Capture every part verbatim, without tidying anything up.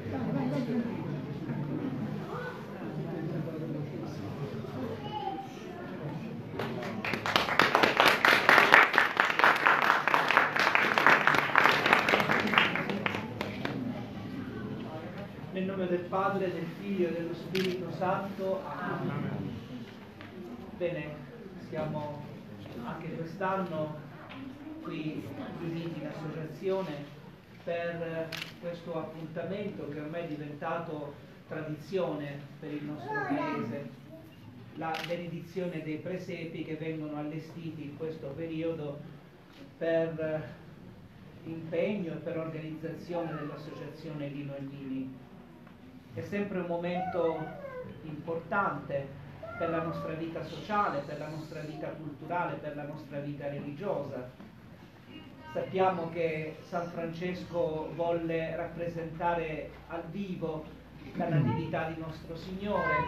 Nel nome del Padre, del Figlio e dello Spirito Santo. Amen. Bene, siamo anche quest'anno qui riuniti in associazione per questo appuntamento che ormai è diventato tradizione per il nostro Paese, la benedizione dei presepi che vengono allestiti in questo periodo per impegno e per organizzazione dell'associazione Lino e Lini. È sempre un momento importante per la nostra vita sociale, per la nostra vita culturale, per la nostra vita religiosa. Sappiamo che San Francesco volle rappresentare al vivo la natività di nostro Signore,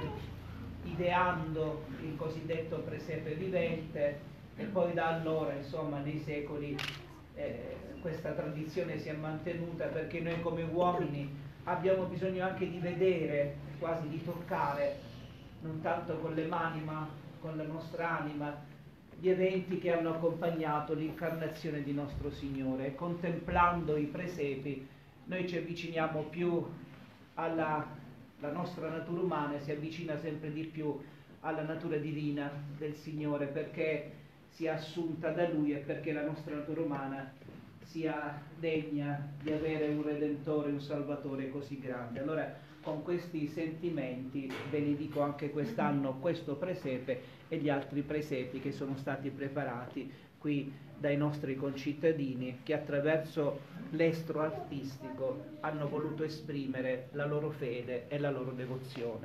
ideando il cosiddetto presepe vivente, e poi da allora, insomma, nei secoli eh, questa tradizione si è mantenuta, perché noi come uomini abbiamo bisogno anche di vedere, quasi di toccare, non tanto con le mani ma con la nostra anima, gli eventi che hanno accompagnato l'incarnazione di nostro Signore. E contemplando i presepi noi ci avviciniamo più alla la nostra natura umana, si avvicina sempre di più alla natura divina del Signore, perché sia assunta da Lui e perché la nostra natura umana sia degna di avere un Redentore, un Salvatore così grande. Allora, con questi sentimenti benedico anche quest'anno questo presepe e gli altri presepi che sono stati preparati qui dai nostri concittadini, che attraverso l'estro artistico hanno voluto esprimere la loro fede e la loro devozione.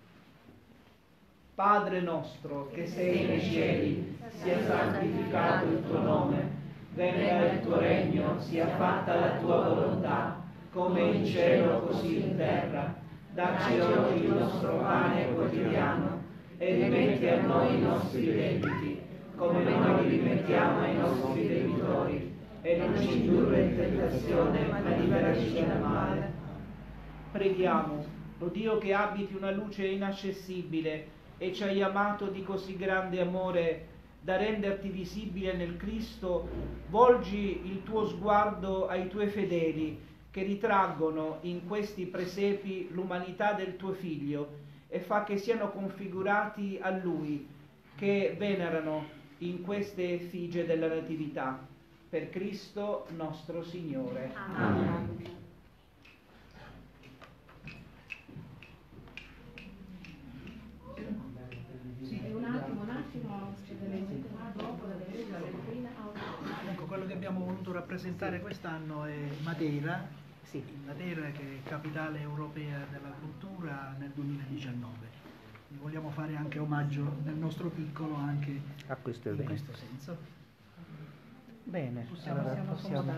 Padre nostro che sei nei cieli, sia santificato il tuo nome. Venga il tuo regno, sia fatta la tua volontà, come in cielo così in terra. Dacci oggi il nostro pane quotidiano e rimetti a noi i nostri debiti, come noi rimettiamo ai nostri debitori, e non ci indurre in tentazione, ma liberaci dal male. Preghiamo, o Dio che abiti una luce inaccessibile e ci hai amato di così grande amore da renderti visibile nel Cristo, volgi il tuo sguardo ai tuoi fedeli che ritraggono in questi presepi l'umanità del tuo Figlio e fa che siano configurati a Lui, che venerano in queste effigie della Natività. Per Cristo nostro Signore. Amen. Amen. Ecco, quello che abbiamo voluto rappresentare quest'anno è Matera, Sì. Matera che è capitale europea della cultura nel duemiladiciannove. E vogliamo fare anche omaggio nel nostro piccolo anche a questo in evento. questo senso. Bene, Possiamo, allora possiamo...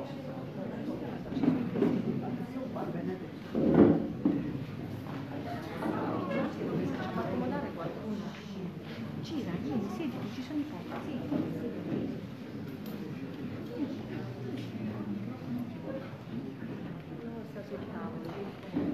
accomodare qualcuno. Gira, vieni, siediti, ci sono i pochi, sì. Sta sul tavolo.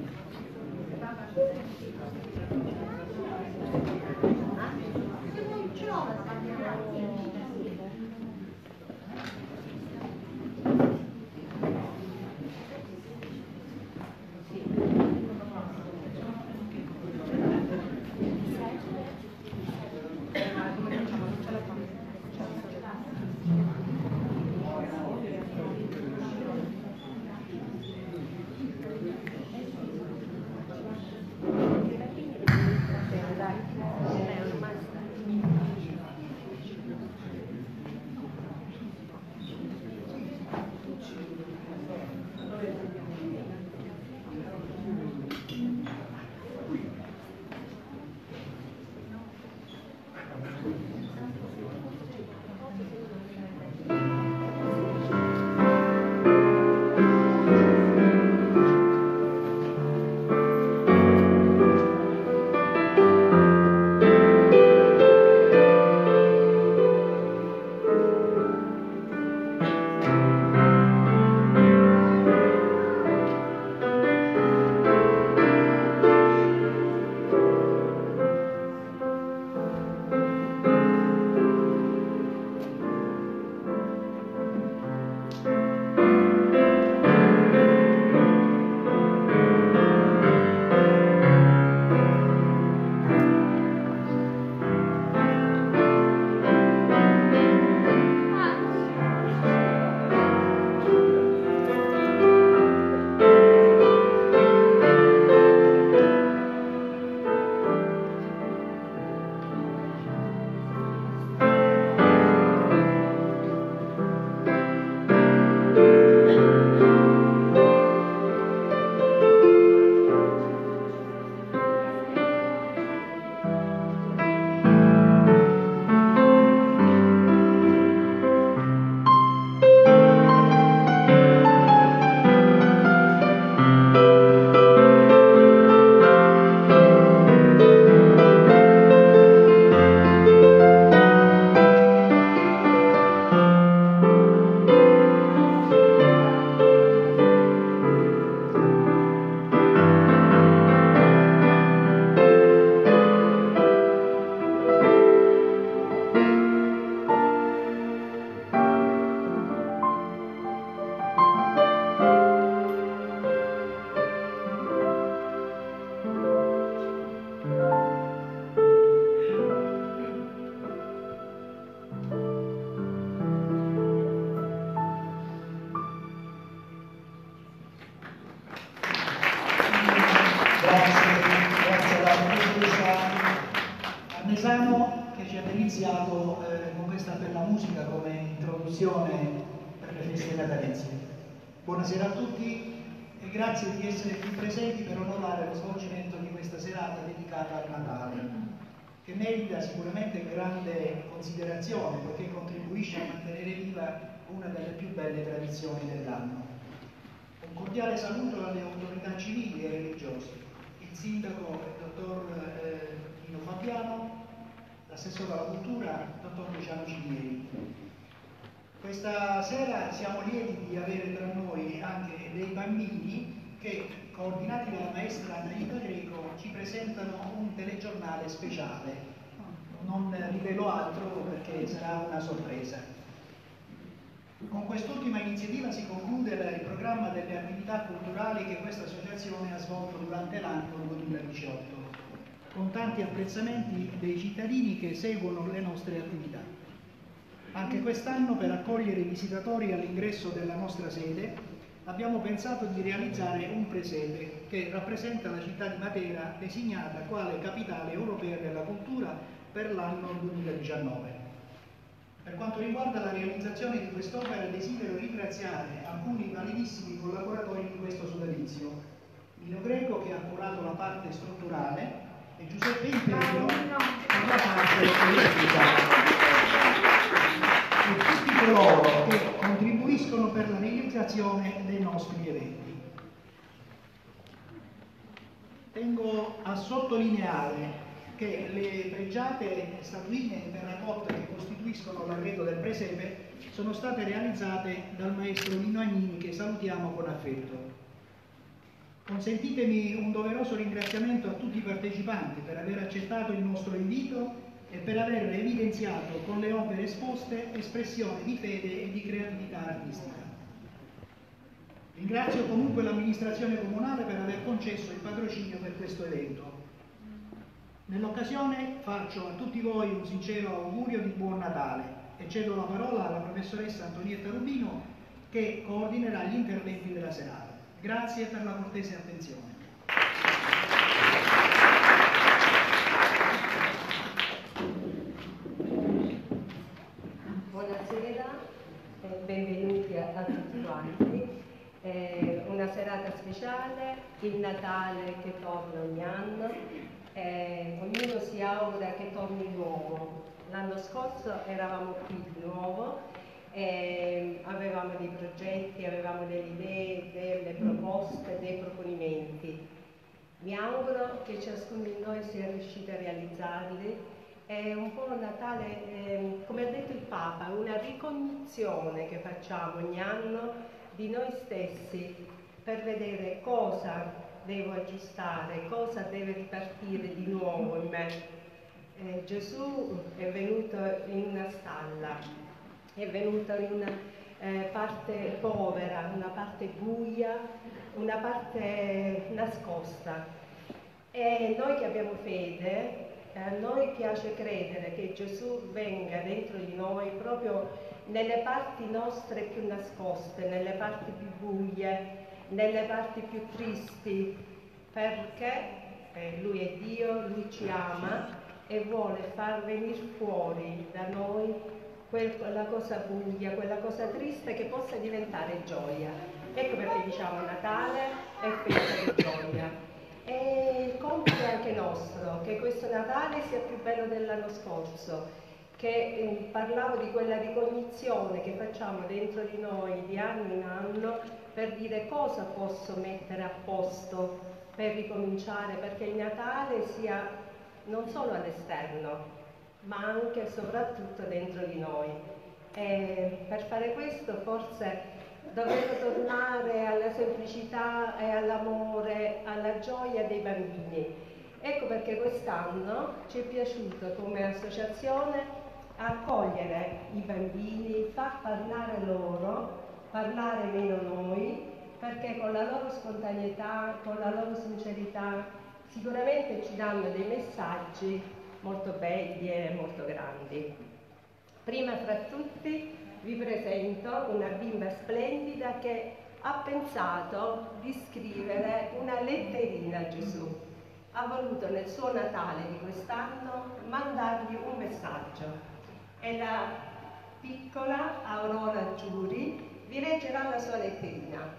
Parmesano che ci ha deliziato eh, con questa bella musica come introduzione per le feste natalizie. Buonasera a tutti e grazie di essere qui presenti per onorare lo svolgimento di questa serata dedicata al Natale, che merita sicuramente grande considerazione perché contribuisce a mantenere viva una delle più belle tradizioni dell'anno. Un cordiale saluto alle autorità civili e religiose, il sindaco, il dottor eh, Nino Fabiano, l'assessore alla cultura, il dottor Luciano Cinieri. Questa sera siamo lieti di avere tra noi anche dei bambini che, coordinati dalla maestra Anita Greco, ci presentano un telegiornale speciale. Non rivelo altro perché sarà una sorpresa. Con quest'ultima iniziativa si conclude il programma delle attività culturali che questa associazione ha svolto durante l'anno duemiladiciotto, con tanti apprezzamenti dei cittadini che seguono le nostre attività. Anche quest'anno, per accogliere i visitatori all'ingresso della nostra sede, abbiamo pensato di realizzare un presepe che rappresenta la città di Matera, designata quale capitale europea della cultura per l'anno duemiladiciannove. Per quanto riguarda la realizzazione di quest'opera, desidero ringraziare alcuni validissimi collaboratori di questo sodalizio: Nino Greco, che ha curato la parte strutturale, e Giuseppe Imperio per la parte politica. E tutti coloro che contribuiscono contribuiscono per la realizzazione dei nostri eventi. Tengo a sottolineare che le pregiate statuine in terracotta che costituiscono l'arredo del presepe sono state realizzate dal maestro Nino Agnini, che salutiamo con affetto. Consentitemi un doveroso ringraziamento a tutti i partecipanti per aver accettato il nostro invito e per aver evidenziato con le opere esposte espressioni di fede e di creatività artistica. Ringrazio comunque l'amministrazione comunale per aver concesso il patrocinio per questo evento. Nell'occasione faccio a tutti voi un sincero augurio di buon Natale e cedo la parola alla professoressa Antonietta Rubino, che coordinerà gli interventi della serata. Grazie per la cortese attenzione. Buonasera e benvenuti a, a tutti quanti. Eh, una serata speciale, il Natale che torna ogni anno, eh, ognuno si augura che torni nuovo. L'anno scorso eravamo qui di nuovo, eh, avevamo dei progetti, avevamo delle idee, delle proposte, dei proponimenti. Mi auguro che ciascuno di noi sia riuscito a realizzarli. È un po' un Natale, eh, come ha detto il Papa, una ricognizione che facciamo ogni anno di noi stessi per vedere cosa devo aggiustare, cosa deve ripartire di nuovo in me. Eh, Gesù è venuto in una stalla, è venuto in una eh, parte povera, una parte buia, una parte nascosta. E noi che abbiamo fede, a noi piace credere che Gesù venga dentro di noi proprio nelle parti nostre più nascoste, nelle parti più buie, nelle parti più tristi, perché eh, Lui è Dio, Lui ci ama e vuole far venire fuori da noi quella cosa buia, quella cosa triste che possa diventare gioia. Ecco perché diciamo Natale è festa di gioia. E il compito è anche nostro, che questo Natale sia più bello dell'anno scorso, che eh, parlavo di quella ricognizione che facciamo dentro di noi di anno in anno per dire cosa posso mettere a posto per ricominciare, perché il Natale sia non solo all'esterno, ma anche e soprattutto dentro di noi. E per fare questo forse dovremmo tornare alla semplicità e all'amore, alla gioia dei bambini. Ecco perché quest'anno ci è piaciuto come associazione accogliere i bambini, far parlare loro, parlare meno noi, perché con la loro spontaneità, con la loro sincerità, sicuramente ci danno dei messaggi molto belli e molto grandi. Prima fra tutti vi presento una bimba splendida che ha pensato di scrivere una letterina a Gesù. Ha voluto nel suo Natale di quest'anno mandargli un messaggio. E la piccola Aurora Giuri vi leggerà la sua letterina.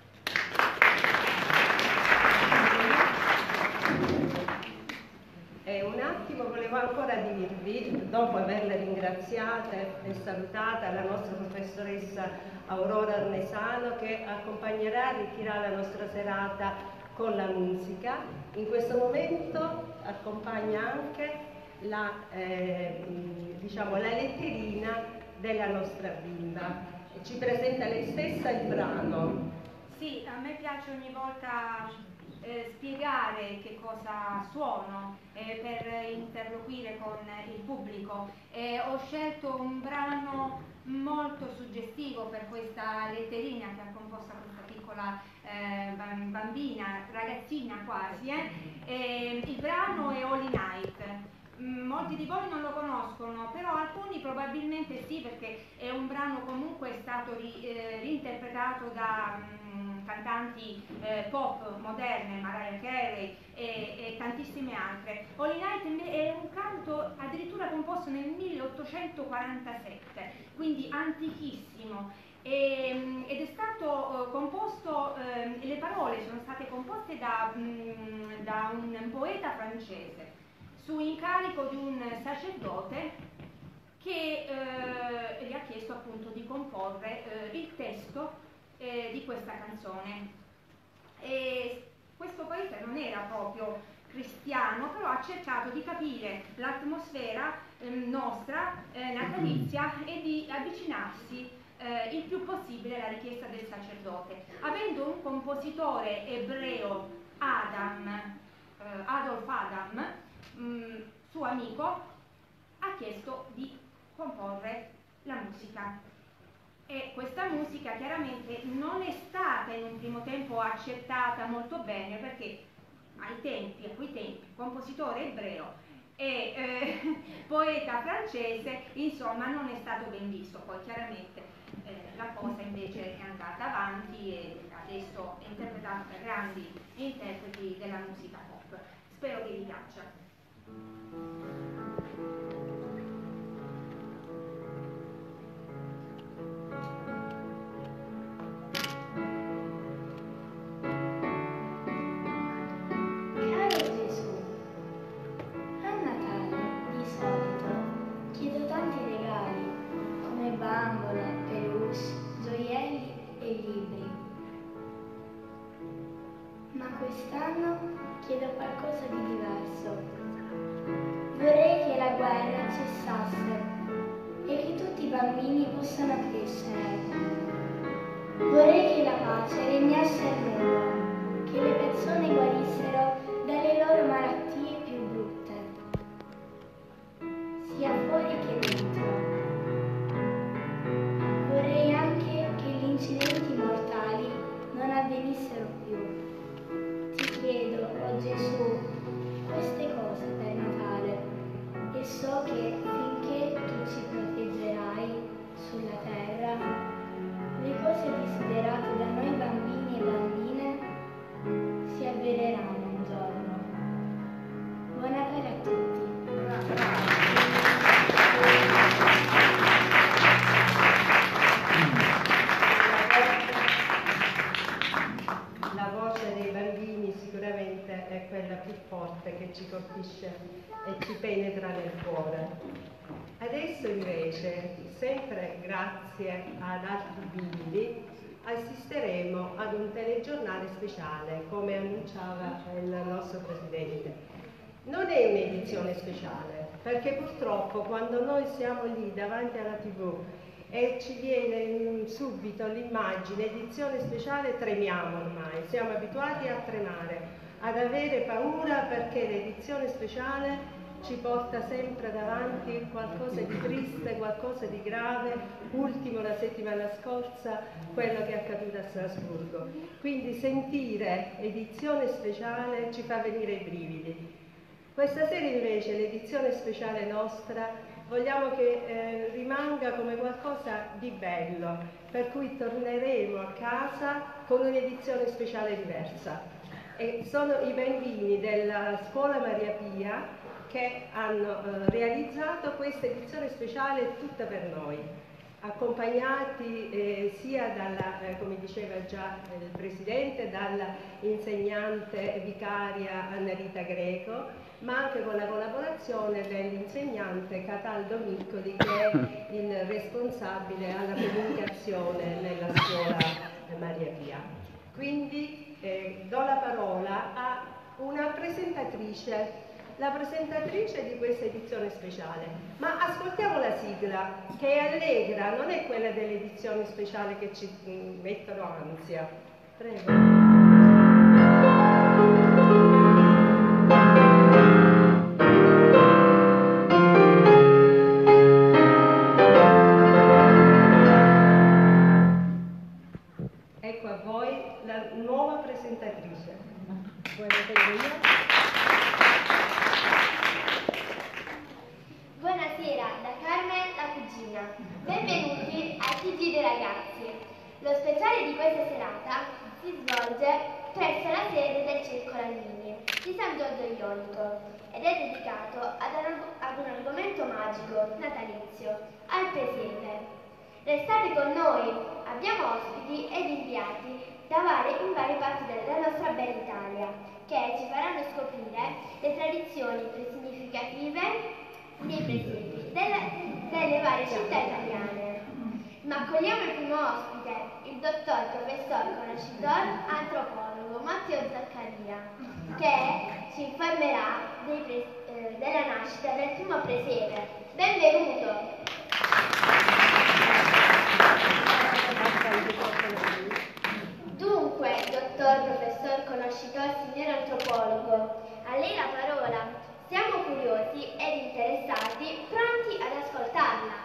E un attimo volevo ancora dirvi, dopo averla ringraziata e salutata, la nostra professoressa Aurora Arnesano, che accompagnerà e ritirerà la nostra serata con la musica. In questo momento accompagna anche la, eh, diciamo, la letterina della nostra bimba. E ci presenta lei stessa il brano. Sì, a me piace ogni volta eh, spiegare che cosa suono eh, per interloquire con il pubblico. Eh, ho scelto un brano molto suggestivo per questa letterina che ha composto questa piccola eh, bambina, ragazzina quasi. Eh. E il brano è Holy Night. Molti di voi non lo conoscono, però alcuni probabilmente sì, perché è un brano comunque stato ri, eh, reinterpretato da mh, cantanti eh, pop moderne, Mariah Carey e, e tantissime altre. Holy Night è un canto addirittura composto nel milleottocentoquarantasette, quindi antichissimo. E, ed è stato uh, composto, uh, le parole sono state composte da, mh, da un poeta francese su incarico di un sacerdote che eh, gli ha chiesto appunto di comporre eh, il testo eh, di questa canzone. E questo poeta non era proprio cristiano, però ha cercato di capire l'atmosfera eh, nostra eh, natalizia e di avvicinarsi eh, il più possibile alla richiesta del sacerdote. Avendo un compositore ebreo, Adam, eh, Adolf Adam, mh, suo amico, ha chiesto di comporre la musica. E questa musica chiaramente non è stata in un primo tempo accettata molto bene, perché ai tempi, a quei tempi, compositore ebreo e eh, poeta francese, insomma, non è stato ben visto. Poi chiaramente eh, la cosa invece è andata avanti e adesso è interpretata da grandi interpreti della musica pop. Spero che vi piaccia. Quest'anno chiedo qualcosa di diverso. Vorrei che la guerra cessasse e che tutti i bambini possano crescere. Vorrei che la pace regnasse al mondo, che le persone guarissero dalle loro malattie più brutte, sia fuori che dentro. Vorrei anche che gli incidenti mortali non avvenissero più. Chiedo, oh Gesù, queste cose per Natale e so che finché tu ci proteggerai sulla terra, le cose desiderate da noi bambini e bambine si avvereranno un giorno. Buon Natale a tutti! È quella più forte che ci colpisce e ci penetra nel cuore. Adesso invece, sempre grazie ad altri bimbi, assisteremo ad un telegiornale speciale, come annunciava il nostro Presidente. Non è un'edizione speciale, perché purtroppo quando noi siamo lì davanti alla tivù e ci viene subito l'immagine edizione speciale, tremiamo ormai, siamo abituati a tremare, ad avere paura, perché l'edizione speciale ci porta sempre davanti qualcosa di triste, qualcosa di grave, ultimo la settimana scorsa quello che è accaduto a Strasburgo. Quindi sentire edizione speciale ci fa venire i brividi. Questa sera invece l'edizione speciale nostra vogliamo che eh, rimanga come qualcosa di bello, per cui torneremo a casa con un'edizione speciale diversa. E sono i bambini della Scuola Maria Pia che hanno eh, realizzato questa edizione speciale tutta per noi, accompagnati eh, sia dalla, eh, come diceva già il Presidente, dalla insegnante vicaria Anna Rita Greco, ma anche con la collaborazione dell'insegnante Cataldo Miccoli, che è il responsabile alla comunicazione nella Scuola Maria Pia. Quindi Eh, do la parola a una presentatrice, la presentatrice di questa edizione speciale. Ma ascoltiamo la sigla, che è allegra, non è quella dell'edizione speciale che ci mh, mettono ansia. Prego. Ecco a voi la nuova presentatrice. Buonasera, da Carmen, la cugina. Benvenuti a T G dei ragazzi. Lo speciale di questa serata si svolge presso la sede del Circolo Almini di San Giorgio Ionico ed è dedicato ad, ad un argomento magico natalizio, al presepe. Restate con noi, abbiamo ospiti ed inviati da varie, in varie parti della nostra bella Italia, che ci faranno scoprire le tradizioni più significative dei presepi, della, nelle varie città italiane. Ma accogliamo il primo ospite, il dottor professor conoscitor antropologo Matteo Zaccaria, che ci informerà dei pre- eh, della nascita del primo presepe. Benvenuto! Dunque, dottor professor conoscitor signor antropologo, a lei la parola. Siamo curiosi ed interessati, pronti ad ascoltarla.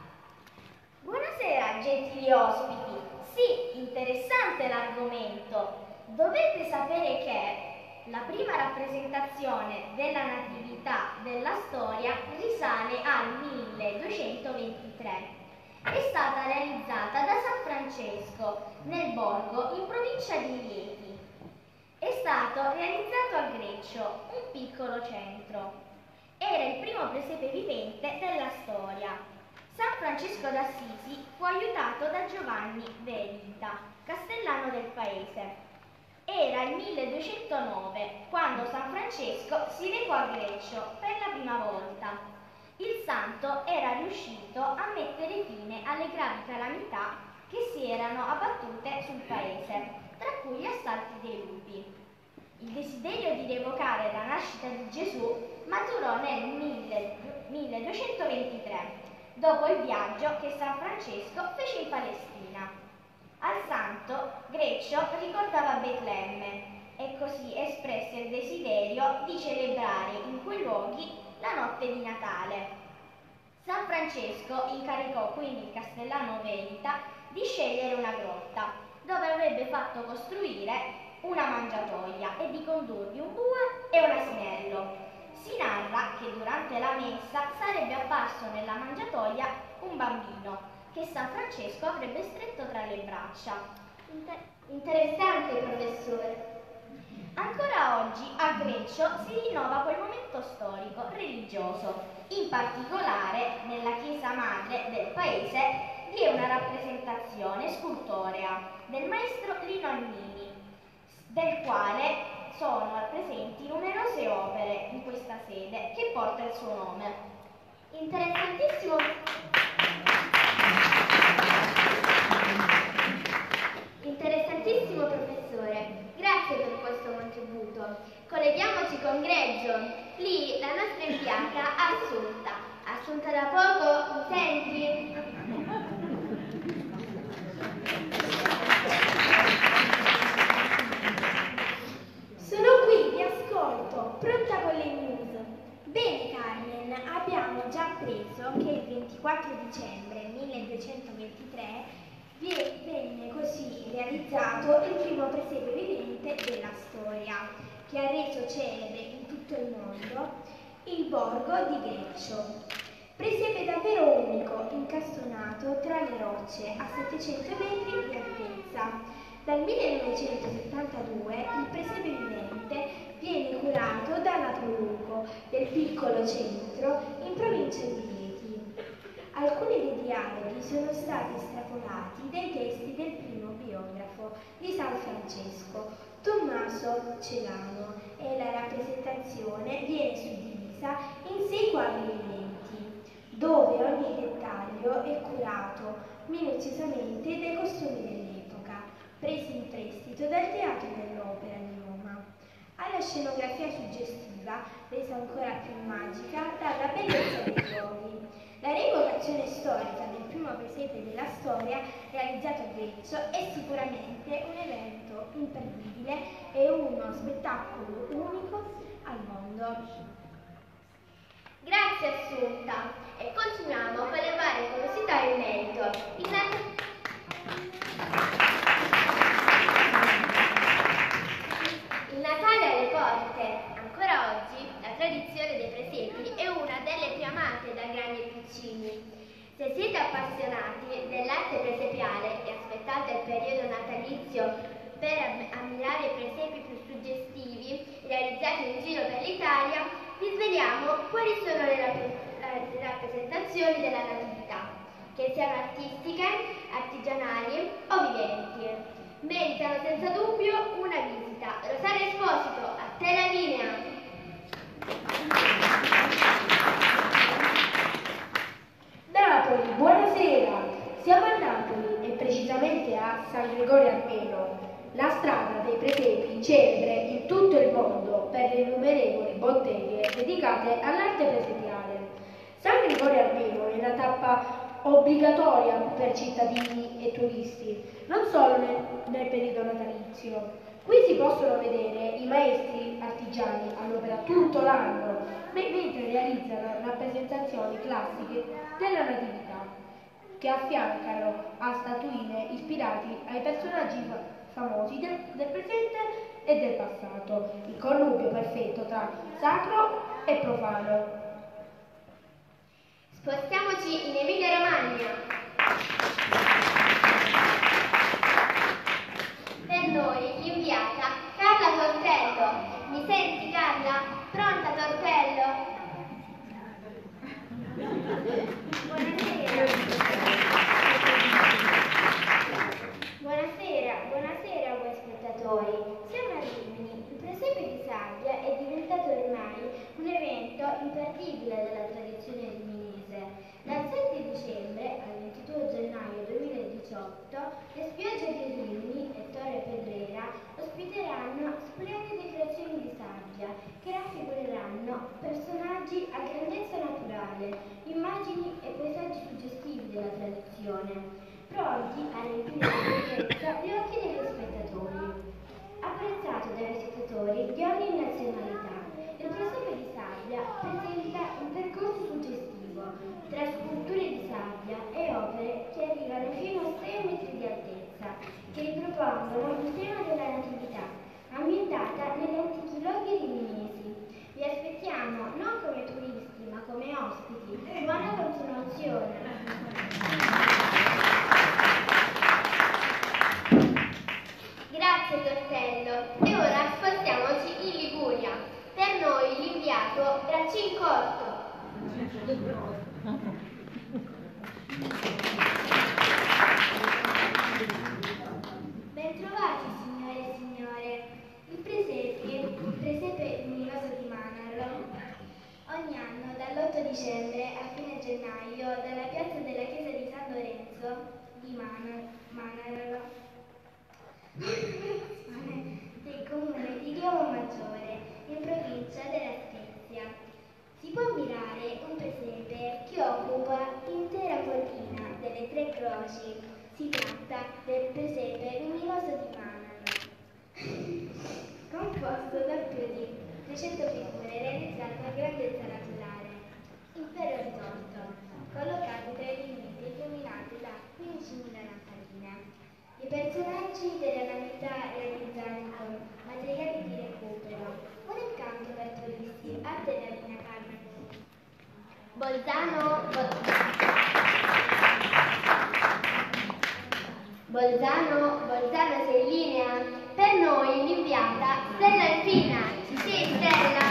Buonasera, gentili ospiti. Sì, interessante l'argomento. Dovete sapere che la prima rappresentazione della natività della storia risale al milleduecentoventitré. È stata realizzata da San Francesco nel Borgo in provincia di Rieti. È stato realizzato a Greccio, un piccolo centro. Era il primo presepe vivente della storia. San Francesco d'Assisi fu aiutato da Giovanni Velita, castellano del paese. Era il milleduecentonove quando San Francesco si recò a Greccio per la prima volta. Il santo era riuscito a mettere fine alle gravi calamità che si erano abbattute sul paese, tra cui gli assalti dei lupi. Il desiderio di rievocare la nascita di Gesù maturò nel milleduecentoventitré, dopo il viaggio che San Francesco fece in Palestina. Al santo, Greccio ricordava Betlemme e così espresse il desiderio di celebrare in quei luoghi la notte di Natale. San Francesco incaricò quindi il castellano Velita di scegliere una grotta dove avrebbe fatto costruire una mangiatoia e di condurvi un bue e un asinello. Si narra che durante la messa sarebbe apparso nella mangiatoia un bambino che San Francesco avrebbe stretto tra le braccia. Inter- interessante, professore. Ancora oggi a Greccio si rinnova quel momento storico religioso. In particolare nella chiesa madre del paese vi è una rappresentazione scultorea del maestro Lino Almini, del quale sono presenti numerose opere in questa sede che porta il suo nome. Interessantissimo. Interessantissimo professore, grazie per questo contributo. Colleghiamoci con Greggio, lì la nostra inviata Assunta. Assunta da poco, mi senti? Sono qui, vi ascolto, pronta con le news. Bene Carmen, abbiamo già appreso che il ventiquattro dicembre milleduecentoventitré venne così realizzato il primo presepe vivente della storia, che ha reso celebre in tutto il mondo il borgo di Greccio. Presepe davvero unico, incastonato tra le rocce a settecento metri di altezza. Dal millenovecentosettantadue il presepe vivente viene curato da Napoluco del piccolo centro in provincia di Rieti. Alcuni dei dialoghi sono stati estrapolati dai testi del primo biografo di San Francesco, Tommaso Celano, e la rappresentazione viene suddivisa in sei quadri viventi, dove ogni dettaglio è curato minuziosamente dai costumi dell'epoca, presi in prestito dal Teatro dell'Opera di Roma. Alla scenografia suggestiva, resa ancora più magica dalla bellezza dei luoghi. La rievocazione storica del primo presepe della storia realizzato a Greccio è sicuramente un evento imperdibile e uno spettacolo unico al mondo. Grazie Assunta. E continuiamo con le varie curiosità in merito. Il nat- Il Natale alle porte. Ancora oggi la tradizione dei presepi è una delle più amate da grandi e piccini. Se siete appassionati dell'arte presepiale e aspettate il periodo natalizio per am- ammirare i presepi più suggestivi realizzati in giro per l'Italia, vi sveliamo quali sono le, rap- le rappresentazioni della Natività, che siano artistiche, artigianali o viventi. Meritano senza dubbio una visita. Rosario Esposito, a te la linea. San Gregorio Armeno, la strada dei presepi celebre in tutto il mondo per le innumerevoli botteghe dedicate all'arte presepiale. San Gregorio Armeno è una tappa obbligatoria per cittadini e turisti, non solo nel, nel periodo natalizio. Qui si possono vedere i maestri artigiani all'opera tutto l'anno, mentre realizzano rappresentazioni classiche della Natività, che affiancano a statuine ispirati ai personaggi famosi del, del presente e del passato, il connubio perfetto tra sacro e profano. Spostiamoci in Emilia Romagna. Per noi l'inviata Carla Tortello. Mi senti, Carla? Pronta, Tortello? Buonasera. Buonasera, buonasera a voi spettatori. Siamo a Rimini. Il presepe di sabbia è diventato ormai un evento imperdibile della tradizione riminese. Dal sette dicembre al ventidue gennaio duemiladiciotto le spiagge di Rimini e Torre Pedrera ospiteranno splendide creazioni di sabbia che raffigureranno personaggi a grandezza naturale, immagini e paesaggi suggestivi della tradizione, pronti a riempire di bellezza gli occhi degli spettatori. Apprezzato dai visitatori di ogni nazionalità, il presepe di sabbia presenta un percorso suggestivo tra sculture di sabbia e opere che arrivano fino a sei metri di altezza, che ripropongono il tema della natività, ambientata negli antichi luoghi riminesi. Vi aspettiamo non come turisti, ma come ospiti. Buona continuazione! Grazie Tortello. E ora spostiamoci in Liguria. Per noi l'inviato Bracincorto. Bentrovati signore e signore. Il presepe, il presepe luminoso di Manarlo, ogni anno dall'otto dicembre a fine gennaio dalla piazza della chiesa di San Lorenzo di Manarlo del comune di Riomaggiore, in provincia della Spezia. Si può ammirare un presepe che occupa l'intera collina delle Tre Croci. Si tratta del presepe luminoso di Manarlo, composto da più di trecento figure realizzate a grandezza naturale, in ferro ritorto, collocate tra i limiti illuminati da quindicimila lampadine. I personaggi della natività realizzati con materiali di recupero, un incanto per turisti, arte della linea Carmen. Bolzano, Bolzano, Bolzano sei in linea? Per noi l'inviata Stella Alpina. Ci sei, Stella?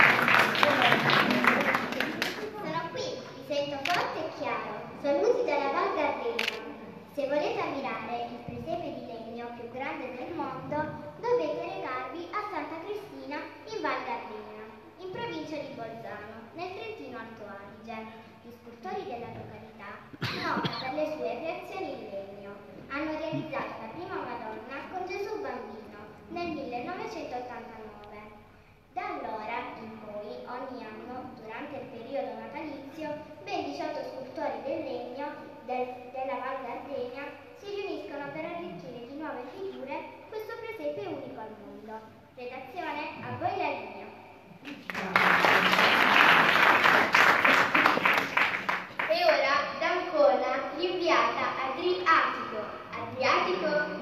Sono qui, mi sento forte e chiaro. Saluti dalla Val Gardena. Se volete ammirare il presepe di legno più grande del mondo, dovete recarvi a Santa Cristina in Val Gardena, in provincia di Bolzano, nel Trentino Alto Adige. Gli scultori della località, nota per le sue creazioni in legno, hanno realizzato la prima Madonna con Gesù Bambino nel millenovecentottantanove. Da allora in poi, ogni anno, durante il periodo natalizio, ben diciotto scultori del legno del, della Val Gardena si riuniscono per arricchire di nuove figure questo presepe unico al mondo. Redazione, a voi la linea. E ora da Ancona l'inviata Adriatico. Adriatico?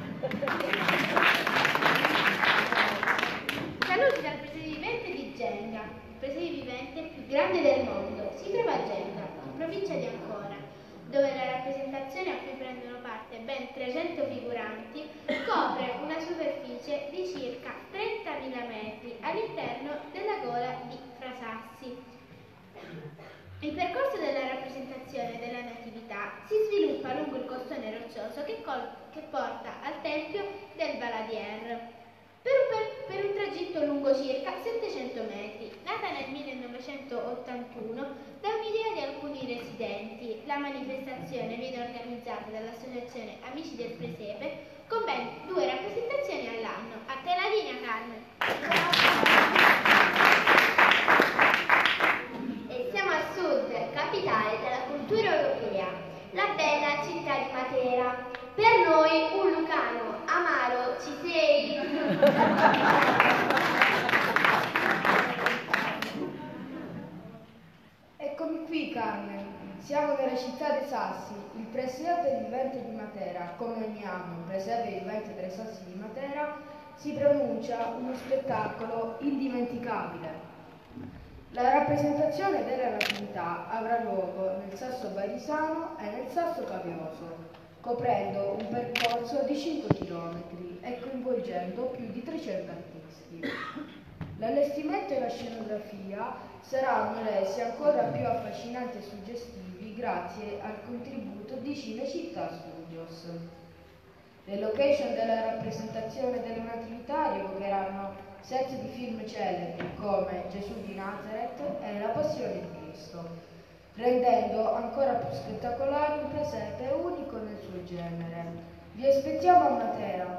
Saluti dal presepe vivente di Genga, il presepe vivente più grande del mondo. Si trova a Genga, in provincia di Ancona, dove la rappresentazione a cui prendono parte ben trecento figuranti copre una superficie di circa trentamila metri all'interno della gola di Frasassi. Il percorso della rappresentazione della Natività si sviluppa lungo il costone roccioso che, che porta al tempio del Valadier per un, per, per un tragitto lungo circa settecento metri. Nata nel millenovecentottantatré millenovecentottantuno da un'idea di alcuni residenti. La manifestazione viene organizzata dall'Associazione Amici del Presepe con ben due rappresentazioni all'anno. A te la linea, Carmen. E siamo al sud, capitale della cultura europea, la bella città di Matera. Per noi un lucano. Amaro, ci sei? Eccomi qui, Carmen. Siamo nella città dei Sassi, il presepe vivente di Matera. Come ogni anno, il presepe vivente dei Sassi di Matera si pronuncia uno spettacolo indimenticabile. La rappresentazione della Natività avrà luogo nel Sasso Barisano e nel Sasso Cavioso, coprendo un percorso di cinque chilometri e coinvolgendo più di trecento artisti. L'allestimento e la scenografia saranno resi ancora più affascinanti e suggestivi grazie al contributo di Cinecittà Studios. Le location della rappresentazione della Natività rievocheranno set di film celebri come Gesù di Nazareth e La Passione di Cristo, rendendo ancora più spettacolare un presepe unico nel suo genere. Vi aspettiamo a Matera!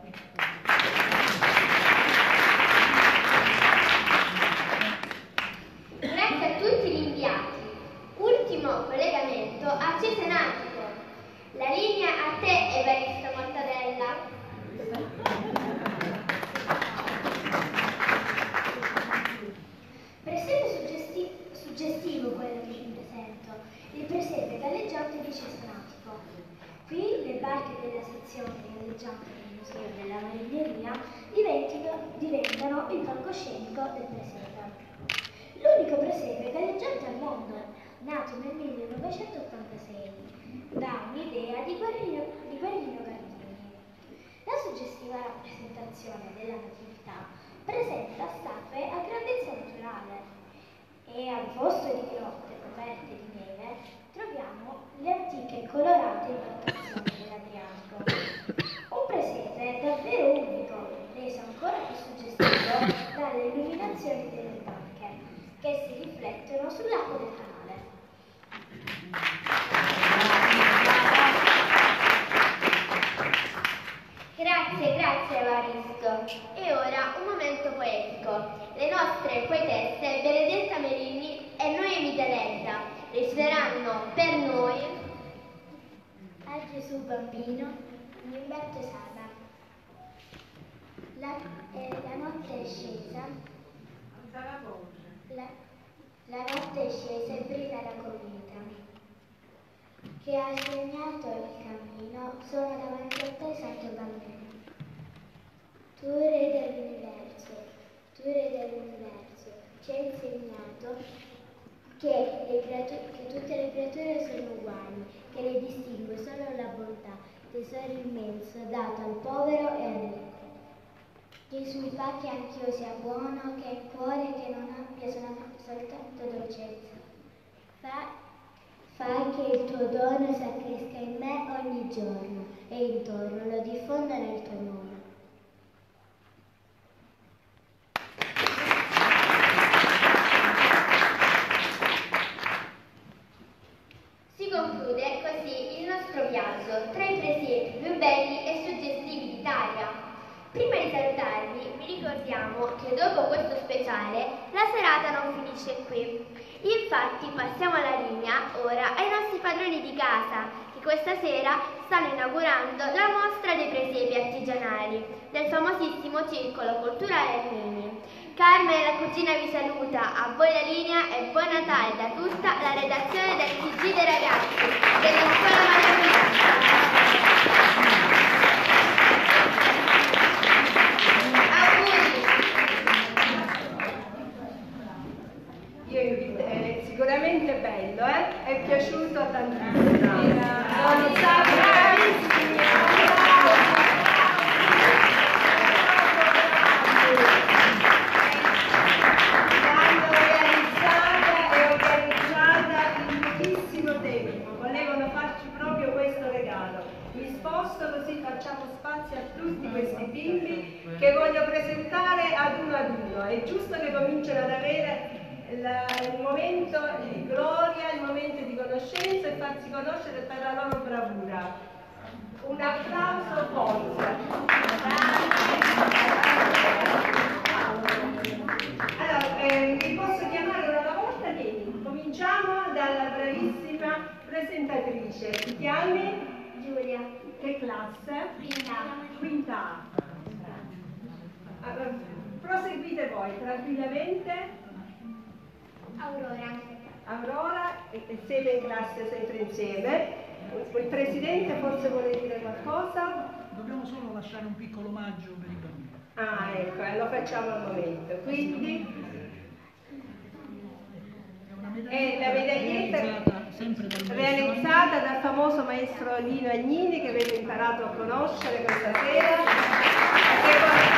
Grazie a tutti gli inviati. Ultimo collegamento a Cesenatico. La linea a te, Evaristo Mortadella. Presepe suggesti suggestivo quello che vi presento, il presepe galleggiante di Cesenatico. Qui le barche della sezione galleggiante del Museo della Marigneria diventano il palcoscenico del presepe. L'unico presepe galleggiante al mondo, nato nel millenovecentottantasei, da un'idea di Guerrino, di Guerrino Gardini. La suggestiva rappresentazione della Natività presenta statue a grandezza naturale e al posto di grotte coperte di neve troviamo le antiche e colorate imbarcazioni dell'Adriatico. Un presepe davvero unico, reso ancora più suggestivo dalle illuminazioni delle barche che si riflettono sull'acqua del canale. Grazie, grazie Evaristo. E ora un momento poetico. Le nostre poetesse Benedetta Merini e Noemi Teletta reciteranno per noi A Gesù bambino, di Umberto Sala. La, eh, la notte è scesa, la, la notte è scesa e brilla la cometa, che ha segnato il cammino, sono davanti a te, santo bambino. Tu re dell'universo, tu re dell'universo, ci hai insegnato che, le che tutte le creature sono uguali, che le distingue solo la bontà, tesoro immenso dato al povero e al ricco. Gesù fa che anch'io sia buono, che il cuore che non abbia soltanto dolcezza. Fa, fa che il tuo dono s'accresca in me ogni giorno e intorno lo diffonda nel tuo nome. Si conclude così il nostro viaggio tra i presepi più belli e suggestivi d'Italia. Prima di salutarvi vi ricordiamo che dopo questo speciale la serata non finisce qui. Infatti passiamo la linea ora ai nostri padroni di casa che questa sera stanno inaugurando la mostra dei presepi artigianali del famosissimo Circolo Culturale Armini. Carmen la cugina vi saluta, a voi la linea e buon Natale da tutta la redazione del T G dei ragazzi della Scuola Maria Io invito, eh, sicuramente bello, eh? È piaciuto tantissimo. Sono stati bravissimi. L'hanno realizzata e organizzata in pochissimo tempo. Volevano farci proprio questo regalo. Mi sposto così facciamo spazio a tutti questi bimbi che voglio presentare ad uno ad uno. È giusto che cominciano ad avere la, il momento di gloria, il momento di conoscenza e farsi conoscere per la loro bravura. Un applauso forte. Allora, eh, vi posso chiamare una alla volta? Vieni. Cominciamo dalla bravissima presentatrice. Ti chiami? Giulia. Che classe? Quinta. Quinta. Allora, proseguite voi tranquillamente. Aurora. Aurora, e, e siete in classe sempre insieme. Il presidente forse vuole dire qualcosa? Dobbiamo solo lasciare un piccolo omaggio per i bambini. Ah, ecco, e lo facciamo al momento. Quindi è la medaglietta sempre dal realizzata dal famoso maestro Lino Agnini, che avete imparato a conoscere questa sera, che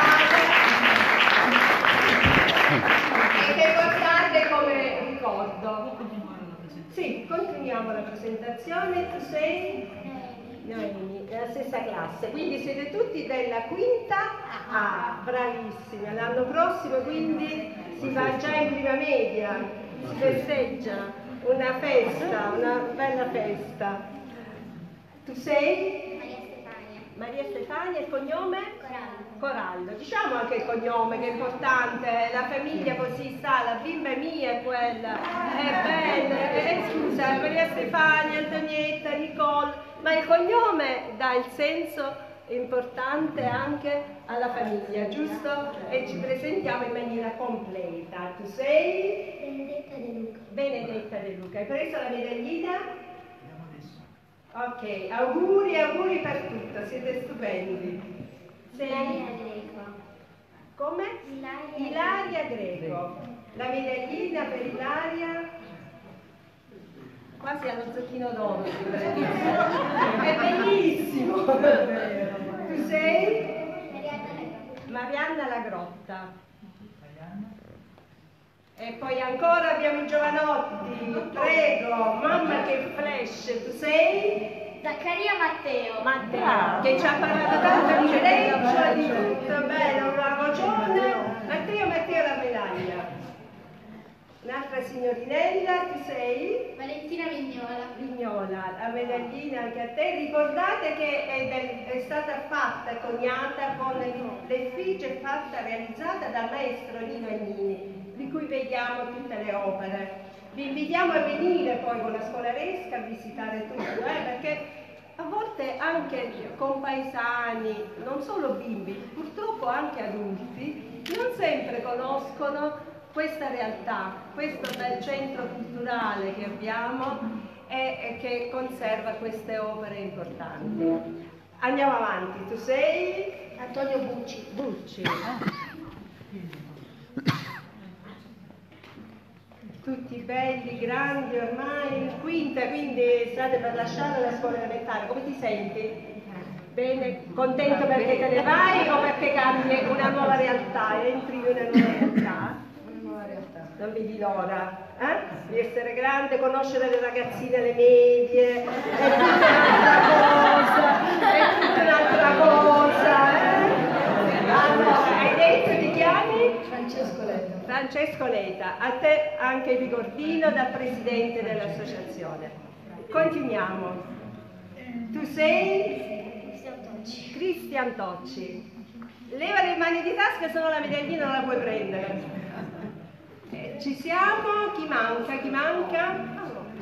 portate, e che portate come ricordo. Sì, continuiamo la presentazione. Tu sei? Noemi, nella stessa classe, quindi siete tutti della quinta A, bravissimi. L'anno prossimo quindi si va già in prima media, si festeggia una festa, una bella festa. Tu sei? Maria Stefania. Maria Stefania, il cognome? Corallo. Corallo. Diciamo anche il cognome, che è importante, la famiglia così sta, la bimba è mia, è quella, è bella, eh, scusa, Maria Stefania, Antonietta, Nicole, ma il cognome dà il senso importante anche alla famiglia, giusto? E ci presentiamo in maniera completa. Tu sei? Benedetta De Luca. Benedetta De Luca. Hai preso la medaglina? Vediamo adesso. Ok, auguri, auguri per tutto, siete stupendi. Ilaria Greco. Come? Ilaria. Ilaria Greco. La medaglina per Ilaria, quasi allo zocchino d'oro. È bellissimo. Tu sei? Marianna La Grotta. E poi ancora abbiamo i giovanotti. Prego, mamma che flash. Tu sei? Zaccaria Matteo. Matteo, che ci ha parlato tanto di greggio, di tutto, bello, una vocione. Matteo, Matteo la medaglia. Un'altra signorinella, tu sei? Valentina Vignola. Vignola, la medaglina anche a te. Ricordate che è, del, è stata fatta, coniata con l'effigie fatta, realizzata dal maestro Lino Agnini, di cui vediamo tutte le opere. Vi invitiamo a venire poi con la scolaresca a visitare tutto, eh, perché a volte anche compaesani, non solo bimbi, purtroppo anche adulti, non sempre conoscono questa realtà, questo bel centro culturale che abbiamo e, e che conserva queste opere importanti. Andiamo avanti, tu sei? Antonio Bucci. Bucci. Tutti belli, grandi ormai, in quinta, quindi state per lasciare la scuola elementare. Come ti senti? Bene, contento perché te ne vai o perché cambi una nuova realtà, entri in una nuova realtà? Una nuova realtà. Non vedi l'ora, eh? Di essere grande, conoscere le ragazzine alle medie, è tutta un'altra cosa, è tutta un'altra cosa, eh? Allora, hai detto ti chiami? Francesco Letta. Francesco Leta, a te anche il ricordino da presidente dell'associazione. Continuiamo. Tu sei? Cristian Tocci. Cristian Tocci. Leva le mani di tasca, se no la medaglina non la puoi prendere. Eh, ci siamo? Chi manca? Chi manca?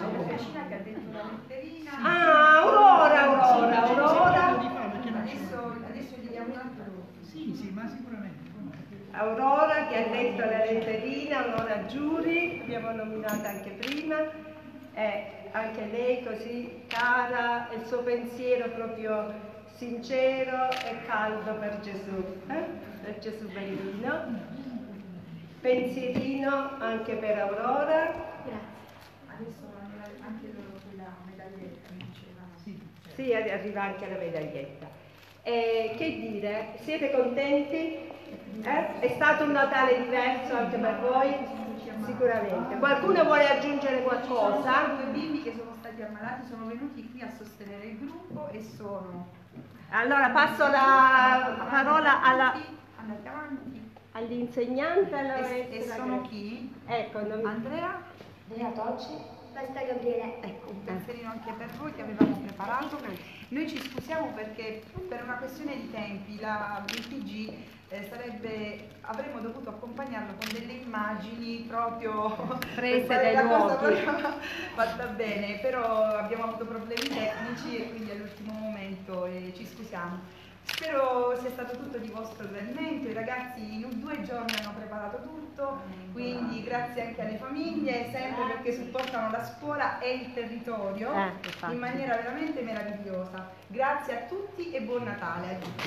Ah, Aurora, Aurora, Aurora. Adesso, adesso gli diamo un altro. Sì, sì, ma sicuramente. Aurora che ha detto la letterina, Aurora Giuri, abbiamo nominato anche prima, è anche lei così cara, il suo pensiero proprio sincero e caldo per Gesù, eh? Per Gesù bambino. Pensierino anche per Aurora. Grazie. Adesso anche loro quella medaglietta, Sì. Sì, arriva anche la medaglietta. Eh, che dire, siete contenti? Eh? È stato un Natale diverso anche per voi? Sicuramente. Qualcuno vuole aggiungere qualcosa? Due bimbi che sono stati ammalati sono venuti qui a sostenere il gruppo e sono... Allora passo la parola alla, Andate avanti. all'insegnante, alla E, maestra. e sono chi? Ecco, non... Andrea? Andrea Tocci. Basta Gabriele. Ecco, un pensierino anche per voi che avevamo preparato. Noi ci scusiamo perché per una questione di tempi la B T G eh, sarebbe, avremmo dovuto accompagnarlo con delle immagini proprio prese per dai la cosa luoghi. proprio fatta bene, però abbiamo avuto problemi tecnici e quindi all'ultimo momento eh, ci scusiamo. Spero sia stato tutto di vostro gradimento, i ragazzi in due giorni hanno preparato tutto, quindi grazie anche alle famiglie, sempre perché supportano la scuola e il territorio Eh, in maniera veramente meravigliosa. Grazie a tutti e buon Natale a tutti.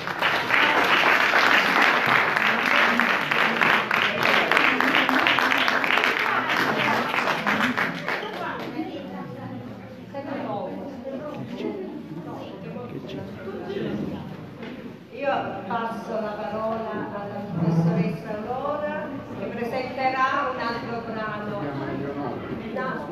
Io passo la parola alla professoressa Aurora che presenterà un altro brano. No,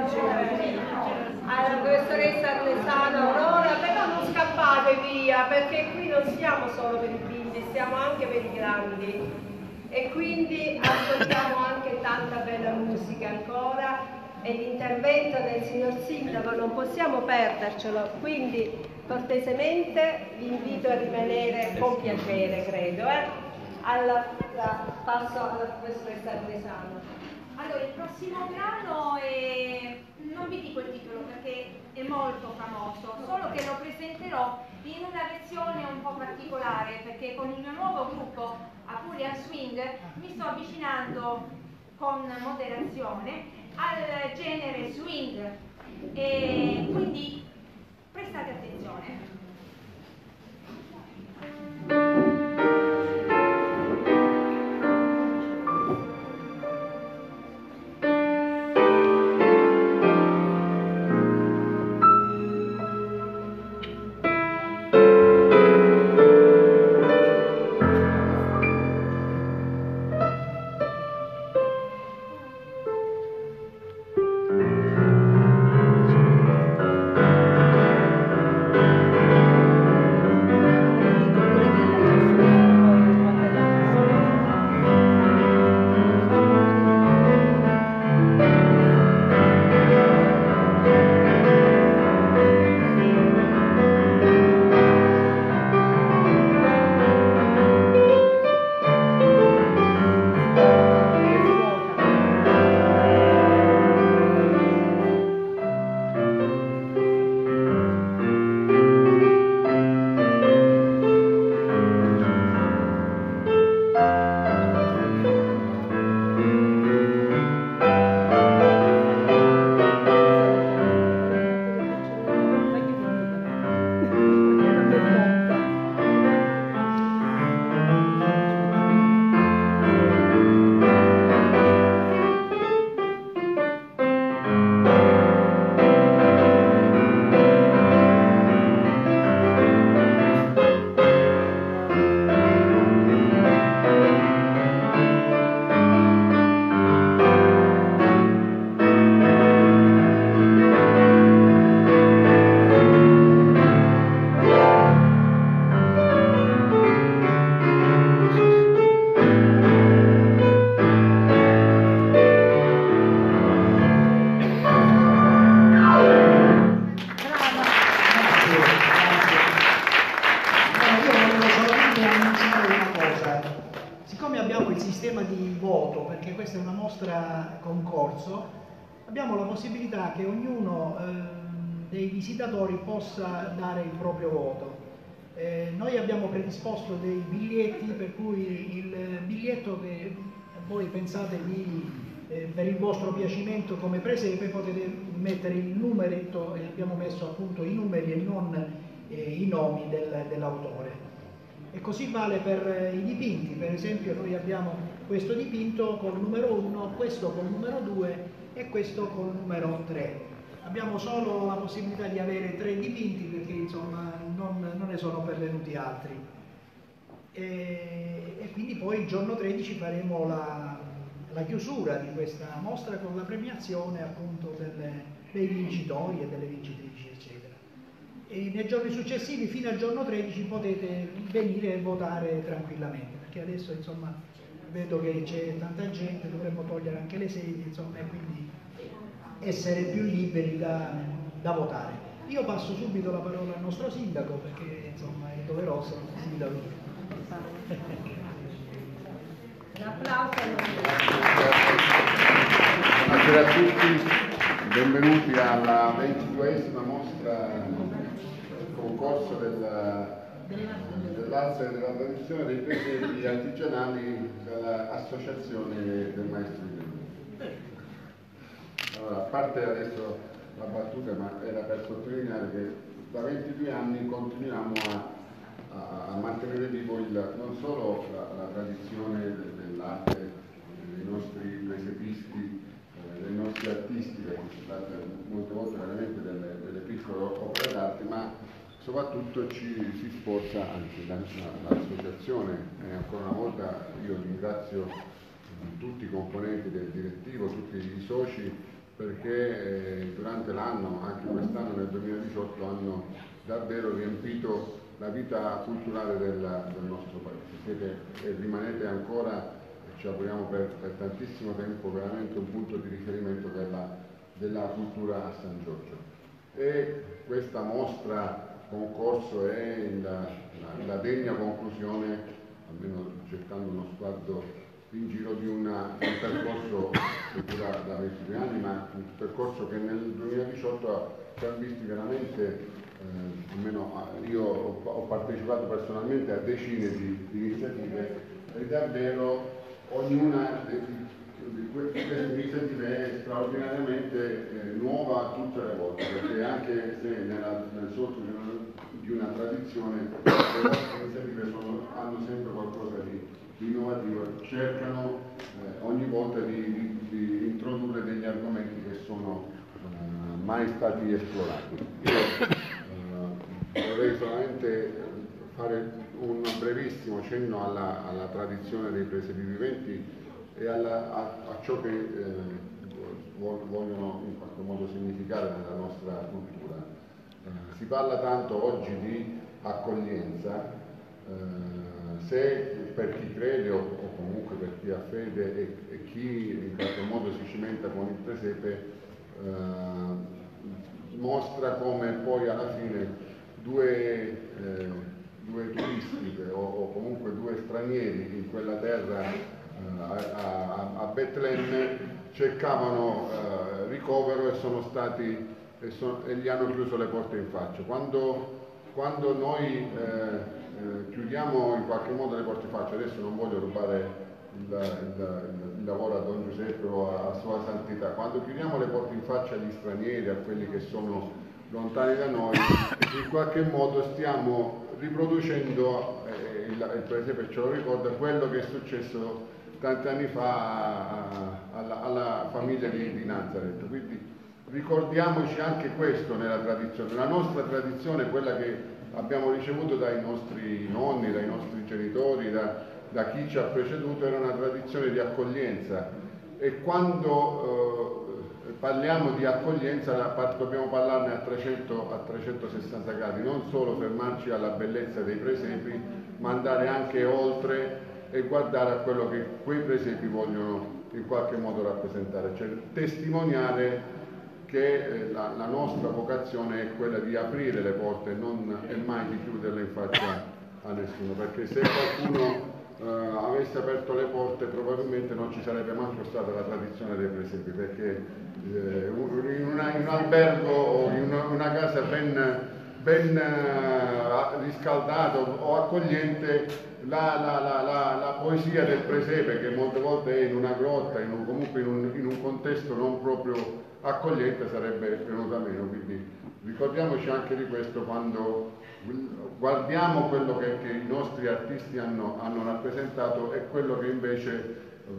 alla professoressa Arlesano Aurora, però non scappate via perché qui non siamo solo per i bimbi, siamo anche per i grandi e quindi ascoltiamo anche tanta bella musica ancora e l'intervento del signor Sindaco non possiamo perdercelo, quindi cortesemente vi invito a rimanere con piacere, credo. Eh? Alla, la, passo alla professoressa Arlesano. Allora, il prossimo brano è... non vi dico il titolo perché è molto famoso, solo che lo presenterò in una versione un po' particolare perché con il mio nuovo gruppo Apulia Swing mi sto avvicinando con moderazione al genere swing e quindi prestate attenzione. abbiamo la possibilità che ognuno eh, dei visitatori possa dare il proprio voto. Eh, noi abbiamo predisposto dei biglietti per cui il biglietto che voi pensate di, eh, per il vostro piacimento come presepe, potete mettere il numeretto e abbiamo messo appunto i numeri e non eh, i nomi del, dell'autore. E così vale per i dipinti, per esempio noi abbiamo questo dipinto col numero uno, questo col numero due e questo col numero tre. Abbiamo solo la possibilità di avere tre dipinti perché insomma non, non ne sono pervenuti altri. E, e quindi poi il giorno tredici faremo la, la chiusura di questa mostra con la premiazione appunto delle, dei vincitori e delle vincitrici, eccetera. E nei giorni successivi, fino al giorno tredici, potete venire e votare tranquillamente, perché adesso insomma vedo che c'è tanta gente, dovremmo togliere anche le sedie, insomma, e quindi essere più liberi da, da votare. Io passo subito la parola al nostro sindaco, perché insomma è doveroso. Sindaco. Un applauso. Buonasera a tutti, benvenuti alla ventiduesima mostra concorso del dell'arte e della tradizione dei presepi artigianali dell'Associazione del Maestro di Legno. Allora, a parte adesso la battuta, ma era per sottolineare che da ventidue anni continuiamo a, a, a mantenere vivo il, non solo la, la tradizione dell'arte dei nostri presepisti, eh, dei nostri artisti, che sono state molte volte veramente delle, delle piccole opere d'arte, ma soprattutto ci si sforza anche l'associazione, e ancora una volta io ringrazio tutti i componenti del direttivo, tutti i soci, perché eh, durante l'anno, anche quest'anno nel duemiladiciotto, hanno davvero riempito la vita culturale del, del nostro paese. Siete e rimanete ancora, ci auguriamo per, per tantissimo tempo, veramente un punto di riferimento della, della cultura a San Giorgio. E questa mostra concorso è la, la, la degna conclusione, almeno gettando uno sguardo in giro, di una, un percorso che dura da ventidue anni, ma un percorso che nel duemiladiciotto ci ha visti veramente, eh, almeno io ho, ho partecipato personalmente a decine di, di iniziative, e davvero ognuna di, di queste iniziative è straordinariamente eh, nuova tutte le volte, perché anche se nella, nel solco di una, di una tradizione le nostre iniziative sono, hanno sempre qualcosa di, di innovativo, cercano eh, ogni volta di, di, di introdurre degli argomenti che sono eh, mai stati esplorati. Io eh, vorrei solamente fare un brevissimo cenno alla, alla tradizione dei presepi viventi e alla, a, a ciò che eh, vogliono in qualche modo significare nella nostra cultura. Eh, si parla tanto oggi di accoglienza, eh, se per chi crede o, o comunque per chi ha fede e, e chi in qualche modo si cimenta con il presepe, eh, mostra come poi alla fine due, eh, due turisti o, o comunque due stranieri in quella terra, A, a, a Betlemme, cercavano eh, ricovero e sono stati e, son, e gli hanno chiuso le porte in faccia. Quando, quando noi eh, eh, chiudiamo in qualche modo le porte in faccia, adesso non voglio rubare il, il, il lavoro a Don Giuseppe o a, a Sua Santità, quando chiudiamo le porte in faccia agli stranieri, a quelli che sono lontani da noi, in qualche modo stiamo riproducendo, eh, il, il presepe ce lo ricorda, quello che è successo tanti anni fa alla, alla famiglia di, di Nazareth. Quindi ricordiamoci anche questo nella tradizione. La nostra tradizione, quella che abbiamo ricevuto dai nostri nonni, dai nostri genitori, da, da chi ci ha preceduto, era una tradizione di accoglienza, e quando eh, parliamo di accoglienza dobbiamo parlarne a, trecento, a trecentosessanta gradi, non solo fermarci alla bellezza dei presepi, ma andare anche oltre e guardare a quello che quei presepi vogliono in qualche modo rappresentare, cioè testimoniare che eh, la, la nostra vocazione è quella di aprire le porte non, e mai di chiuderle in faccia a nessuno, perché se qualcuno eh, avesse aperto le porte probabilmente non ci sarebbe manco stata la tradizione dei presepi, perché eh, in, una, in un albergo o in una, una casa ben, ben uh, riscaldata o accogliente, La, la, la, la, la poesia del presepe, che molte volte è in una grotta, in un, comunque in un, in un contesto non proprio accogliente, sarebbe venuta meno. Quindi ricordiamoci anche di questo quando guardiamo quello che, che i nostri artisti hanno, hanno rappresentato e quello che invece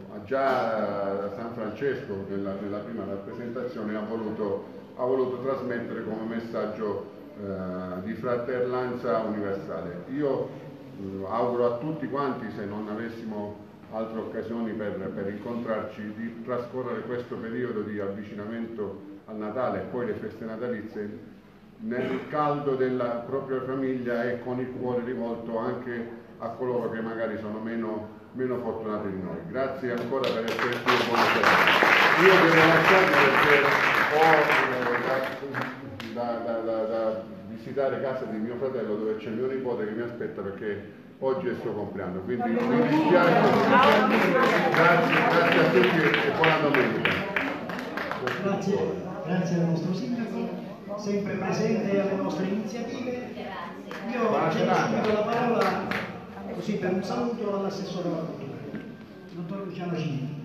già San Francesco nella, nella prima rappresentazione ha voluto, ha voluto trasmettere come messaggio eh, di fratellanza universale. Io Uh, auguro a tutti quanti, se non avessimo altre occasioni per, per incontrarci, di trascorrere questo periodo di avvicinamento al Natale e poi le feste natalizie nel caldo della propria famiglia e con il cuore rivolto anche a coloro che magari sono meno, meno fortunati di noi. Grazie ancora per essere qui e buona serata. Io devo lasciarvi perché ho eh, da, da, da, da visitare casa di mio fratello dove c'è mio nipote che mi aspetta perché oggi è il suo compleanno, quindi mi dispiace. Grazie, grazie a tutti e buona domenica. Grazie, grazie al nostro sindaco, sempre presente alle nostre iniziative. Io cedo subito la parola così per un saluto all'assessore alla cultura, dottor Luciano Cini.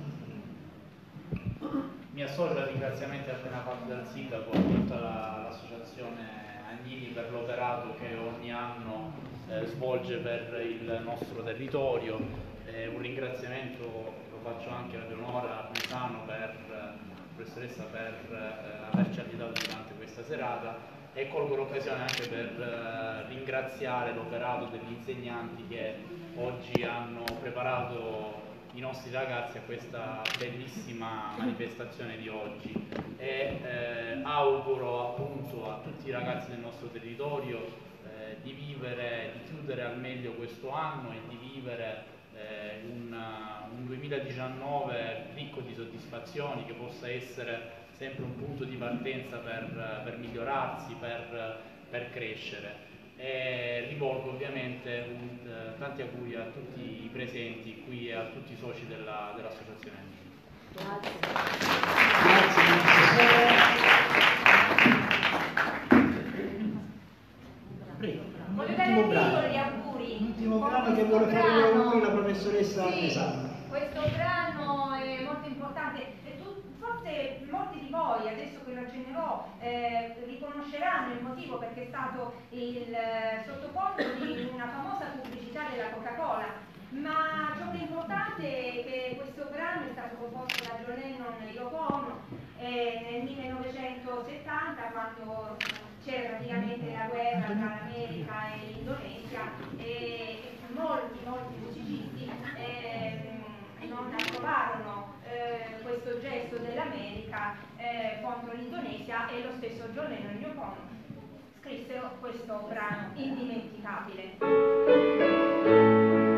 Mi associo ai ringraziamenti appena fatti dal sindaco a tutta l'associazione Agnini per l'operato che ogni anno eh, svolge per il nostro territorio. Eh, un ringraziamento lo faccio anche a Leonora Misano per professoressa per eh, averci aiutato durante questa serata e colgo l'occasione anche per eh, ringraziare l'operato degli insegnanti che oggi hanno preparato i nostri ragazzi a questa bellissima manifestazione di oggi e eh, auguro appunto a tutti i ragazzi del nostro territorio eh, di vivere, di chiudere al meglio questo anno e di vivere eh, un, un duemiladiciannove ricco di soddisfazioni, che possa essere sempre un punto di partenza per, per migliorarsi, per, per crescere. E rivolgo ovviamente un, eh, tanti auguri a tutti i presenti qui e a tutti i soci della, dell'associazione. Grazie. Prego. Voglio dare anche gli auguri. L'ultimo brano che vuole fare gli auguri la professoressa sì, Mesano. Questo brano è molto importante. E tu, forse molti di voi, adesso che lo generò, eh, riconosceranno il motivo, perché è stato il eh, sottofondo di una famosa pubblicità della Coca-Cola. Ma ciò che è importante è che questo brano è stato composto da John Lennon e Yoko Ono eh, nel millenovecentosettanta, quando c'era praticamente la guerra tra l'America e l'Indonesia, e molti, molti musicisti eh, non approvarono eh, questo gesto dell'America eh, contro l'Indonesia, e lo stesso John Lennon e Yoko Ono scrissero questo brano indimenticabile.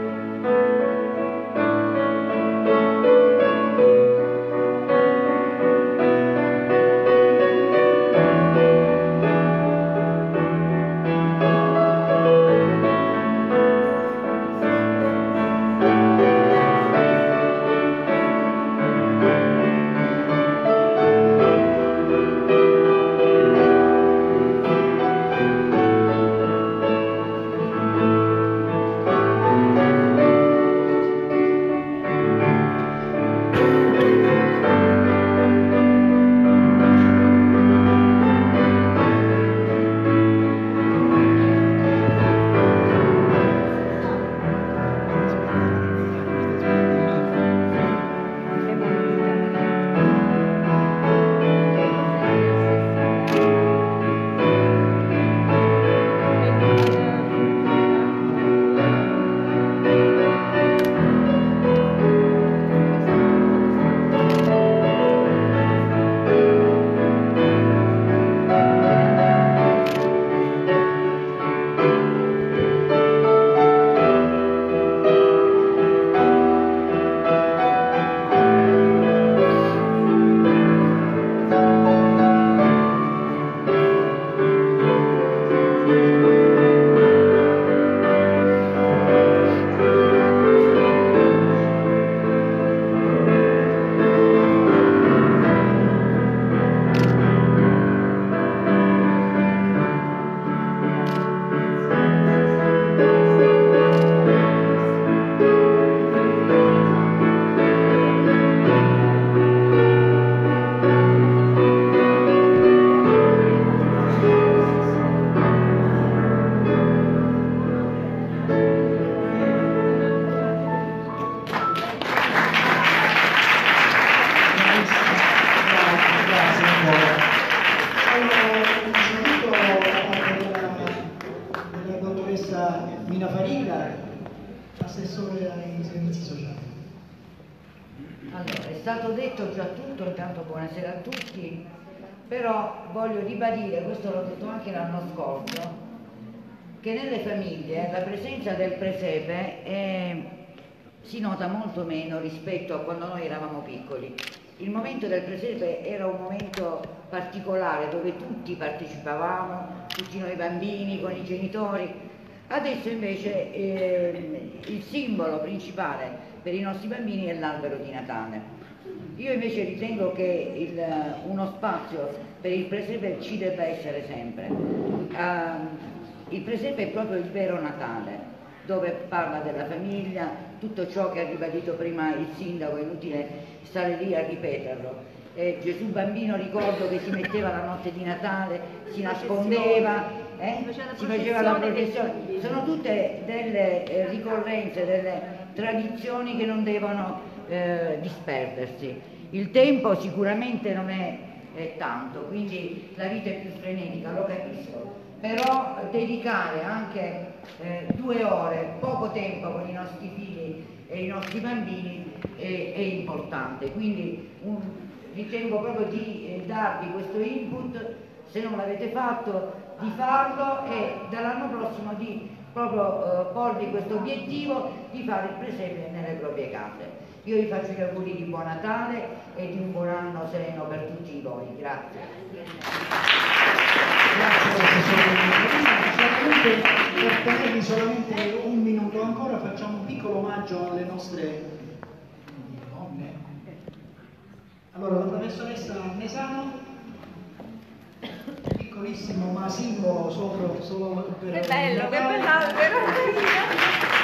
assessore ai servizi sociali. Allora, è stato detto già tutto, intanto buonasera a tutti, però voglio ribadire, questo l'ho detto anche l'anno scorso, che nelle famiglie la presenza del presepe è, si nota molto meno rispetto a quando noi eravamo piccoli. Il momento del presepe era un momento particolare dove tutti partecipavamo, tutti noi bambini con i genitori. Adesso invece eh, il simbolo principale per i nostri bambini è l'albero di Natale. Io invece ritengo che il, uno spazio per il presepe ci debba essere sempre. Uh, il presepe è proprio il vero Natale, dove parla della famiglia, tutto ciò che ha ribadito prima il sindaco, è inutile stare lì a ripeterlo. Eh, Gesù bambino, ricordo che si metteva la notte di Natale, si nascondeva, eh? si faceva la processione. Sono tutte delle eh, ricorrenze, delle tradizioni che non devono eh, disperdersi. Il tempo sicuramente non è, è tanto, quindi la vita è più frenetica, lo capisco. Però dedicare anche eh, due ore, poco tempo con i nostri figli e i nostri bambini è, è importante, quindi un, ritengo proprio di eh, darvi questo input, se non l'avete fatto, di farlo e dall'anno prossimo di proprio eh, porvi questo obiettivo di fare il presepe nelle proprie case. Io vi faccio gli auguri di buon Natale e di un buon anno sereno per tutti voi. Grazie. Grazie professore. Per tenervi solamente un minuto ancora facciamo un piccolo omaggio alle nostre donne. Allora la professoressa Mesano, piccolissimo ma simbolo sopra, solo per che bello, che bell'albero!